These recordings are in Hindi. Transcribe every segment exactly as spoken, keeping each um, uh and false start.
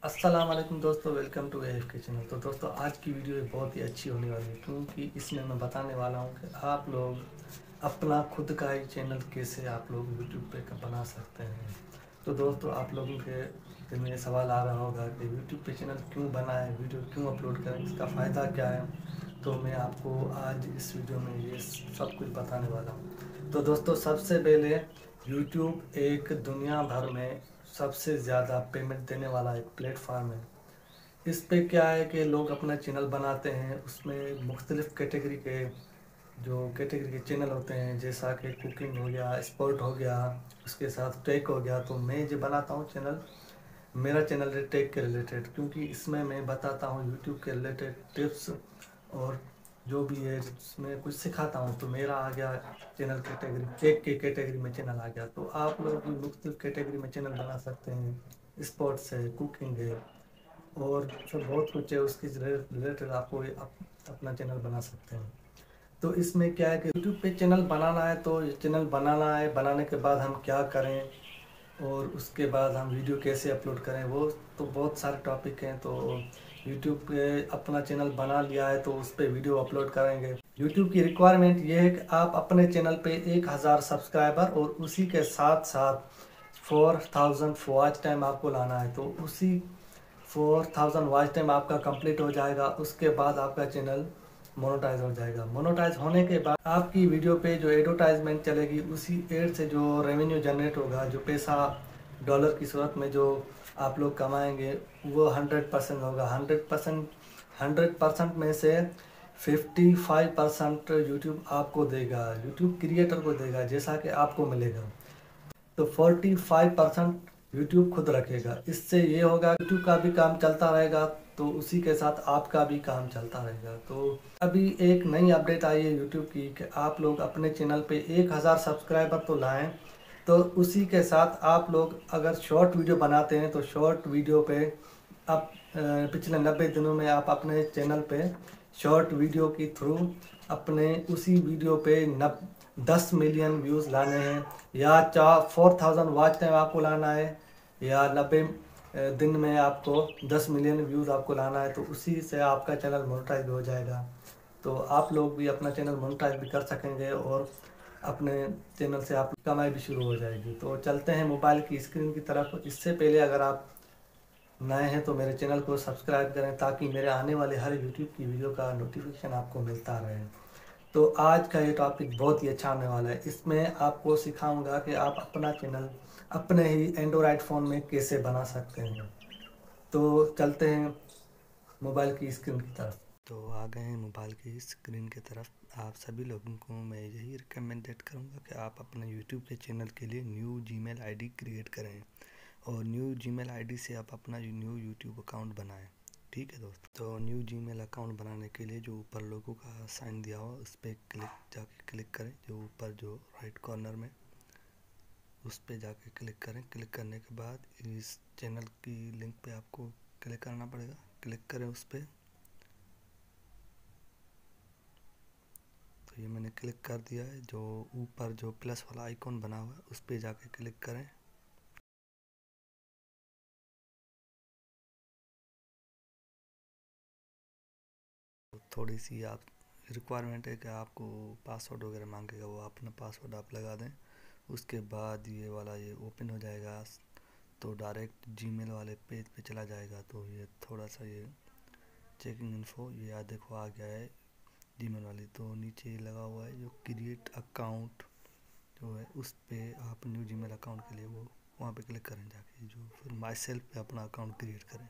अस्सलाम वालेकुम दोस्तों, welcome to F K channel. तो दोस्तों आज की वीडियो बहुत ही अच्छी होने वाली है क्योंकि इसमें मैं बताने वाला हूँ कि आप लोग अपना खुद का ही चैनल कैसे आप लोग यूट्यूब पे बना सकते हैं। तो दोस्तों आप लोगों के दिल में ये सवाल आ रहा होगा कि यूट्यूब पे चैनल क्यों बनाएं, वीडियो क्यों अपलोड करें, इसका फ़ायदा क्या है। तो मैं आपको आज इस वीडियो में ये सब कुछ बताने वाला हूँ। तो दोस्तों सबसे पहले यूट्यूब एक दुनिया भर में सबसे ज़्यादा पेमेंट देने वाला एक प्लेटफार्म है। इस पे क्या है कि लोग अपना चैनल बनाते हैं, उसमें मुख्तलिफ़ कैटेगरी के जो कैटेगरी के चैनल होते हैं, जैसा कि कुकिंग हो गया, स्पोर्ट हो गया, उसके साथ टेक हो गया। तो मैं जो बनाता हूँ चैनल, मेरा चैनल है टेक के रिलेटेड, क्योंकि इसमें मैं बताता हूँ यूट्यूब के रिलेटेड टिप्स और जो भी है इसमें कुछ सिखाता हूँ। तो मेरा आ गया चैनल कैटेगरी टेक के कैटेगरी में चैनल आ गया। तो आप लोग भी मुख्तलिफ कैटेगरी में चैनल बना सकते हैं, स्पोर्ट्स है, कुकिंग है और सब बहुत कुछ है, उसके रिलेटेड आपको अप, अपना चैनल बना सकते हैं। तो इसमें क्या है कि यूट्यूब पे चैनल बनाना है, तो चैनल बनाना है, बनाने के बाद हम क्या करें और उसके बाद हम वीडियो कैसे अपलोड करें, वो तो बहुत सारे टॉपिक हैं। तो यूट्यूब पे अपना चैनल बना लिया है तो उस पर वीडियो अपलोड करेंगे। यूट्यूब की रिक्वायरमेंट ये है कि आप अपने चैनल पे एक हज़ार सब्सक्राइबर और उसी के साथ साथ फोर थाउजेंड वॉच टाइम आपको लाना है। तो उसी फोर थाउजेंड वॉच टाइम आपका कंप्लीट हो जाएगा, उसके बाद आपका चैनल मोनेटाइज हो जाएगा। मोनेटाइज होने के बाद आपकी वीडियो पे जो एडवर्टाइजमेंट चलेगी, उसी एड से जो रेवेन्यू जनरेट होगा, जो पैसा डॉलर की सूरत में जो आप लोग कमाएंगे, वो हंड्रेड परसेंट होगा। हंड्रेड परसेंट हंड्रेड परसेंट में से फिफ्टी फाइव परसेंट यूट्यूब आपको देगा, यूट्यूब क्रिएटर को देगा, जैसा कि आपको मिलेगा। तो फोर्टी फाइव परसेंट यूट्यूब खुद रखेगा। इससे ये होगा यूट्यूब का भी काम चलता रहेगा, तो उसी के साथ आपका भी काम चलता रहेगा। तो अभी एक नई अपडेट आई है यूट्यूब की कि आप लोग अपने चैनल पे एक हज़ार सब्सक्राइबर तो लाएं, तो उसी के साथ आप लोग अगर शॉर्ट वीडियो बनाते हैं तो शॉर्ट वीडियो पे अब पिछले नब्बे दिनों में आप अपने चैनल पे शॉर्ट वीडियो के थ्रू अपने उसी वीडियो पे नब दस मिलियन व्यूज़ लाने हैं, या चार फोर थाउजेंड वॉच टाइम आपको लाना है, या नब्बे दिन में आपको दस मिलियन व्यूज़ आपको लाना है। तो उसी से आपका चैनल मोनेटाइज हो जाएगा। तो आप लोग भी अपना चैनल मोनेटाइज भी कर सकेंगे और अपने चैनल से आप कमाई भी शुरू हो जाएगी। तो चलते हैं मोबाइल की स्क्रीन की तरफ। इससे पहले अगर आप नए हैं तो मेरे चैनल को सब्सक्राइब करें, ताकि मेरे आने वाले हर यूट्यूब की वीडियो का नोटिफिकेशन आपको मिलता रहे। तो आज का ये टॉपिक बहुत ही अच्छा होने वाला है। इसमें आपको सिखाऊंगा कि आप अपना चैनल अपने ही एंड्रॉयड फ़ोन में कैसे बना सकते हैं। तो चलते हैं मोबाइल की स्क्रीन की तरफ। तो आ गए हैं मोबाइल की स्क्रीन की तरफ। आप सभी लोगों को मैं यही रिकमेंडेड करूँगा कि आप अपने यूट्यूब के चैनल के लिए न्यू जीमेल आईडी क्रिएट करें और न्यू जीमेल आईडी से आप अपना न्यू यूट्यूब अकाउंट बनाएं। ठीक है दोस्तों, तो न्यू जीमेल अकाउंट बनाने के लिए जो ऊपर लोगों का साइन दिया हुआ उस पर क्लिक जाके क्लिक करें, जो ऊपर जो राइट कॉर्नर में उस पर जाके क्लिक करें। क्लिक करने के बाद इस चैनल की लिंक पे आपको क्लिक करना पड़ेगा। क्लिक करें उस पर। तो ये मैंने क्लिक कर दिया है। जो ऊपर जो प्लस वाला आइकॉन बना हुआ है उस पर जाके क्लिक करें। तो थोड़ी सी आप रिक्वायरमेंट है कि आपको पासवर्ड वगैरह मांगेगा, वो अपना पासवर्ड आप लगा दें। उसके बाद ये वाला ये ओपन हो जाएगा, तो डायरेक्ट जीमेल वाले पेज पे चला जाएगा। तो ये थोड़ा सा ये चेकिंग इन्फो ये आ देखो आ गया है जीमेल वाली। तो नीचे लगा हुआ है जो क्रिएट अकाउंट जो है, उस पर आप न्यू जीमेल अकाउंट के लिए वो वहाँ पे क्लिक करें जाके, जो फिर माई सेल्फ पे अपना अकाउंट क्रिएट करें।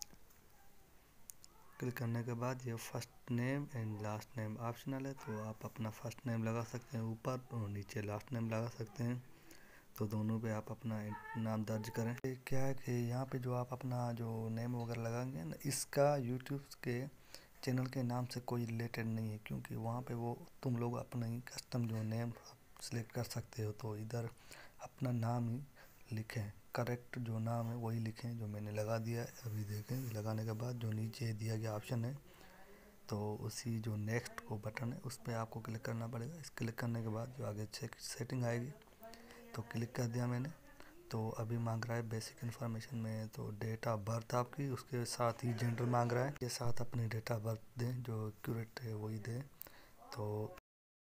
क्लिक करने के बाद ये first name and last name optional है, तो आप अपना फर्स्ट नेम लगा सकते हैं ऊपर और नीचे लास्ट नेम लगा सकते हैं। तो दोनों पे आप अपना नाम दर्ज करें। क्या है कि यहाँ पे जो आप अपना जो नेम वगैरह लगाएंगे ना, इसका यूट्यूब के चैनल के नाम से कोई रिलेटेड नहीं है, क्योंकि वहाँ पे वो तुम लोग अपना ही कस्टम जो नेम सेलेक्ट कर सकते हो। तो इधर अपना नाम ही लिखें, करेक्ट जो नाम है वही लिखें जो मैंने लगा दिया है। अभी देखें लगाने के बाद जो नीचे दिया गया ऑप्शन है, तो उसी जो नेक्स्ट को बटन है उस पर आपको क्लिक करना पड़ेगा। इस क्लिक करने के बाद जो आगे चेक सेटिंग आएगी, तो क्लिक कर दिया मैंने। तो अभी मांग रहा है बेसिक इन्फॉर्मेशन में, तो डेट ऑफ बर्थ आपकी, उसके साथ ही जेंडर मांग रहा है, के साथ अपनी डेट ऑफ बर्थ दें, जो एक्यूरेट है वही दें। तो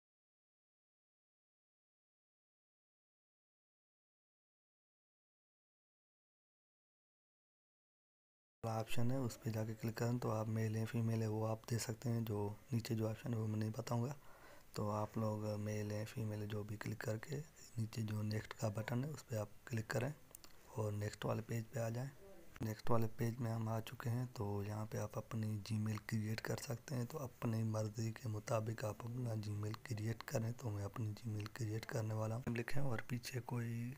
ऑप्शन है उस पर जाके क्लिक करें, तो आप मेल है फीमेल है वो आप दे सकते हैं। जो नीचे जो ऑप्शन है वो मैं नहीं बताऊंगा, तो आप लोग मेल है फीमेल है जो भी क्लिक करके नीचे जो नेक्स्ट का बटन है उस पर आप क्लिक करें और नेक्स्ट वाले पेज पे आ जाएं। नेक्स्ट वाले पेज में हम आ चुके हैं, तो यहाँ पे आप अपनी जीमेल क्रिएट कर सकते हैं। तो अपनी मर्ज़ी के मुताबिक आप अपना जीमेल क्रिएट करें। तो मैं अपनी जीमेल क्रिएट करने वाला हूँ, लिखें और पीछे कोई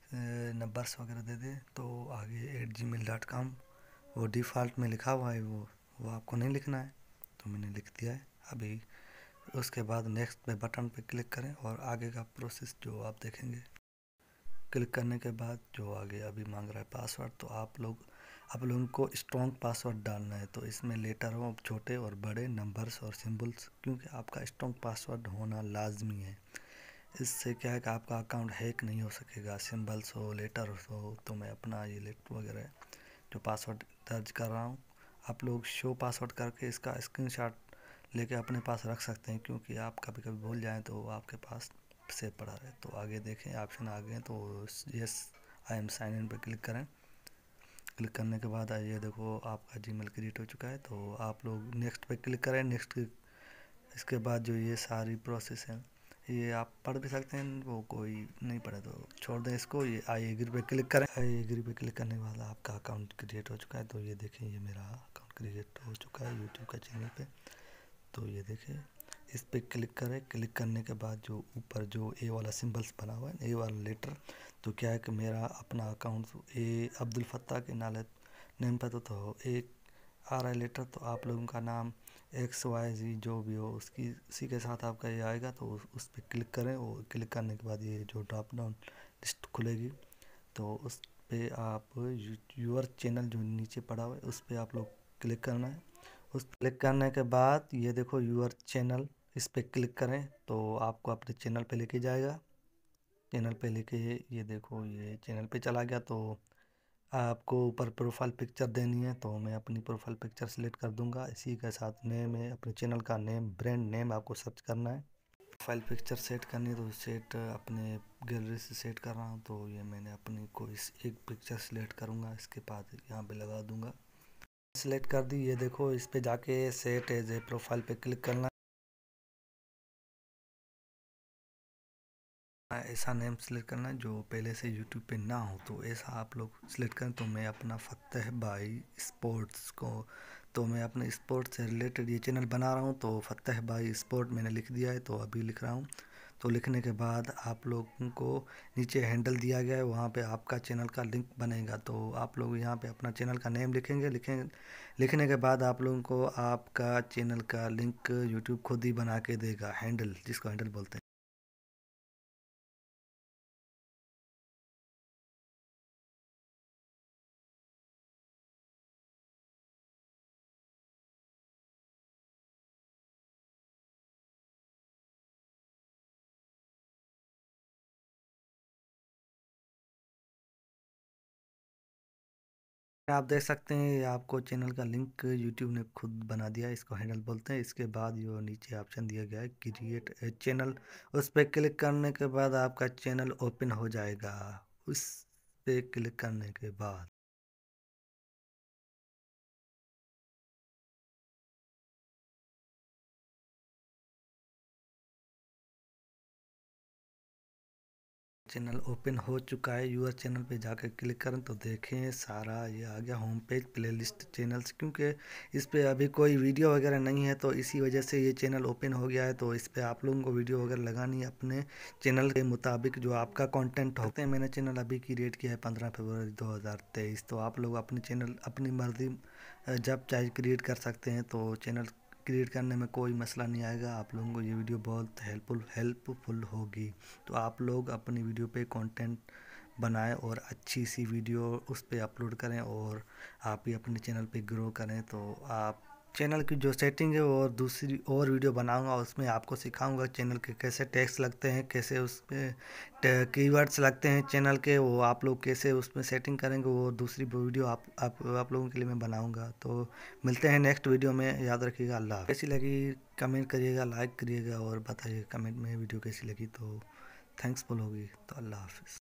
नंबर्स वगैरह दे दे। तो आगे at gmail dot com वो डिफ़ॉल्ट में लिखा हुआ है, वो वो आपको नहीं लिखना है, तो मैंने लिख दिया है अभी। उसके बाद नेक्स्ट पे बटन पे क्लिक करें और आगे का प्रोसेस जो आप देखेंगे। क्लिक करने के बाद जो आगे अभी मांग रहा है पासवर्ड, तो आप लोग आप लोगों को स्ट्रॉन्ग पासवर्ड डालना है। तो इसमें लेटर हो छोटे और बड़े, नंबर्स और सिंबल्स, क्योंकि आपका स्ट्रॉन्ग पासवर्ड होना लाजमी है। इससे क्या है कि आपका अकाउंट हैक नहीं हो सकेगा। सिंबल्स हो, लेटर हो, तो मैं अपना ये लेटर वगैरह जो पासवर्ड दर्ज कर रहा हूँ, आप लोग शो पासवर्ड करके इसका स्क्रीनशॉट लेके अपने पास रख सकते हैं, क्योंकि आप कभी कभी भूल जाएं तो आपके पास सेव पड़ा रहे। तो आगे देखें ऑप्शन आ गए, तो yes I am sign in पे क्लिक करें। क्लिक करने के बाद ये देखो आपका जीमेल क्रिएट हो चुका है। तो आप लोग नेक्स्ट पे क्लिक करें। नेक्स्ट इसके बाद जो ये सारी प्रोसेस है ये आप पढ़ भी सकते हैं, वो कोई नहीं पढ़े तो छोड़ दें इसको। ये आई एग्री पे क्लिक करें। आई एग्री पे क्लिक करने के बाद आपका अकाउंट क्रिएट हो चुका है। तो ये देखें ये मेरा अकाउंट क्रिएट हो चुका है यूट्यूब का चैनल पे। तो ये देखें इस पर क्लिक करें। क्लिक करने के बाद जो ऊपर जो ए वाला सिंबल्स बना हुआ है, ए वाला लेटर, तो क्या है कि मेरा अपना अकाउंट ए अब्दुल फत्ता के नाले नेम पर, तो, तो एक आ रहा है लेटर। तो आप लोगों का नाम एक्स वाई जी जो भी हो उसकी उसी के साथ आपका ये आएगा। तो उस पर क्लिक करें और क्लिक करने के बाद ये जो ड्रॉप डाउन लिस्ट खुलेगी, तो उस पर आप यूअर चैनल जो नीचे पड़ा हुआ है उस पर आप लोग क्लिक करना है। उस क्लिक करने के बाद ये देखो यूअर चैनल, इस पर क्लिक करें तो आपको अपने चैनल पे लेके जाएगा। चैनल पे लेके ये देखो ये चैनल पे चला गया। तो आपको ऊपर प्रोफाइल पिक्चर देनी है, तो मैं अपनी प्रोफाइल पिक्चर सेलेक्ट कर दूंगा। इसी के साथ नेम है, अपने चैनल का नेम, ब्रांड नेम आपको सर्च करना है। प्रोफाइल पिक्चर सेट करनी है तो सेट अपने गैलरी से सेट कर रहा हूँ। तो ये मैंने अपनी कोई एक पिक्चर सेलेक्ट करूँगा, इसके बाद यहाँ पे लगा दूँगा। सेलेक्ट कर दी, ये देखो इस पे जाके सेट एज ए प्रोफाइल पे क्लिक करना। ऐसा नेम सेलेक्ट करना है जो पहले से यूट्यूब पे ना हो, तो ऐसा आप लोग सेलेक्ट करें। तो मैं अपना फतेह भाई स्पोर्ट्स को, तो मैं अपने स्पोर्ट्स से रिलेटेड ये चैनल बना रहा हूँ, तो फतेह भाई स्पोर्ट मैंने लिख दिया है। तो अभी लिख रहा हूँ। तो लिखने के बाद आप लोगों को नीचे हैंडल दिया गया है, वहाँ पे आपका चैनल का लिंक बनेगा। तो आप लोग यहाँ पे अपना चैनल का नेम लिखेंगे। लिखें लिखने के बाद आप लोगों को आपका चैनल का लिंक यूट्यूब खुद ही बना के देगा, हैंडल जिसको हैंडल बोलते हैं। आप देख सकते हैं ये आपको चैनल का लिंक यूट्यूब ने खुद बना दिया है, इसको हैंडल बोलते हैं। इसके बाद जो नीचे ऑप्शन दिया गया है क्रिएट ए चैनल, उस पर क्लिक करने के बाद आपका चैनल ओपन हो जाएगा। उस पे क्लिक करने के बाद चैनल ओपन हो चुका है। यूअर चैनल पे जाकर क्लिक करें तो देखें सारा ये आ गया होम पेज प्लेलिस्ट चैनल्स, क्योंकि इस पे अभी कोई वीडियो वगैरह नहीं है तो इसी वजह से ये चैनल ओपन हो गया है। तो इस पे आप लोगों को वीडियो वगैरह लगानी है अपने चैनल के मुताबिक जो आपका कंटेंट होते हैं। मैंने चैनल अभी क्रिएट किया है पंद्रह फरवरी दो हज़ार तेईस। तो आप लोग अपने चैनल अपनी मर्जी जब चाहे क्रिएट कर सकते हैं। तो चैनल क्रिएट करने में कोई मसला नहीं आएगा। आप लोगों को ये वीडियो बहुत हेल्पफुल हेल्पफुल होगी। तो आप लोग अपनी वीडियो पे कंटेंट बनाएं और अच्छी सी वीडियो उस पे अपलोड करें और आप ही अपने चैनल पे ग्रो करें। तो आप चैनल की जो सेटिंग है वो और दूसरी और वीडियो बनाऊंगा, उसमें आपको सिखाऊंगा चैनल के कैसे टैग्स लगते हैं, कैसे उसमें कीवर्ड्स लगते हैं चैनल के, वो आप लोग कैसे उसमें सेटिंग करेंगे, वो दूसरी वीडियो आप आप आप लोगों के लिए मैं बनाऊंगा। तो मिलते हैं नेक्स्ट वीडियो में, याद रखिएगा। अल्लाह। कैसी लगी कमेंट करिएगा, लाइक करिएगा और बताइए कमेंट में वीडियो कैसी लगी। तो थैंक्सफुल होगी। तो अल्लाह हाफिज़।